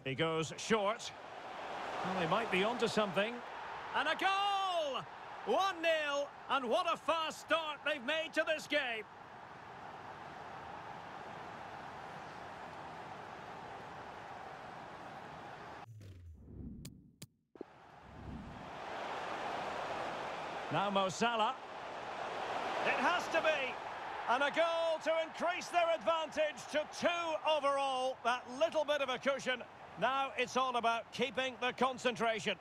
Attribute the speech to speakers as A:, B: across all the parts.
A: He goes short. Well, they might be onto something. And a goal! 1-0, and what a fast start they've made to this game. Now Mo Salah. It has to be. And a goal to increase their advantage to 2 overall. That little bit of a cushion. Now it's all about keeping the concentration.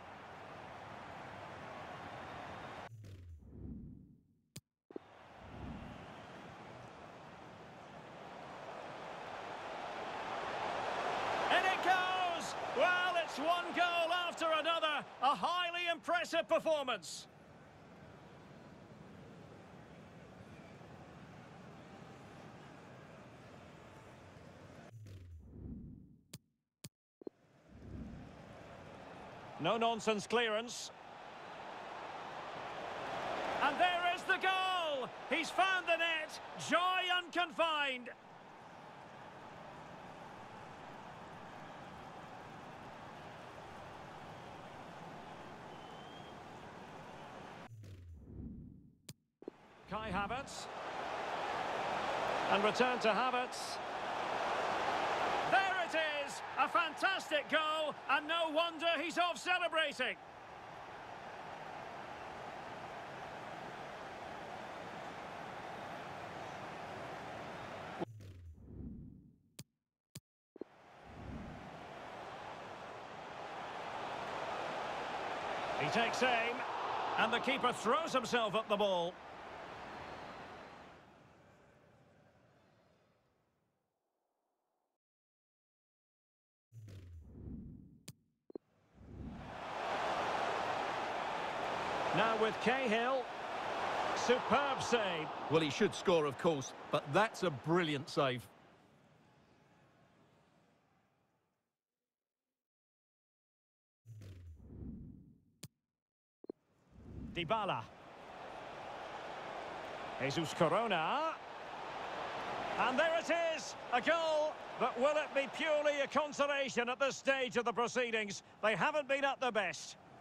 A: And it goes! Well, it's one goal after another. A highly impressive performance. No-nonsense clearance. And there is the goal! He's found the net. Joy unconfined. Kai Havertz. And return to Havertz. There it is! A fantastic goal, and no wonder he's off celebrating. He takes aim, and the keeper throws himself at the ball. Now with Cahill. Superb save.
B: Well, he should score, of course, but that's a brilliant save.
A: Dybala. Jesus Corona. And there it is, a goal. But will it be purely a consolation at this stage of the proceedings? They haven't been at their best.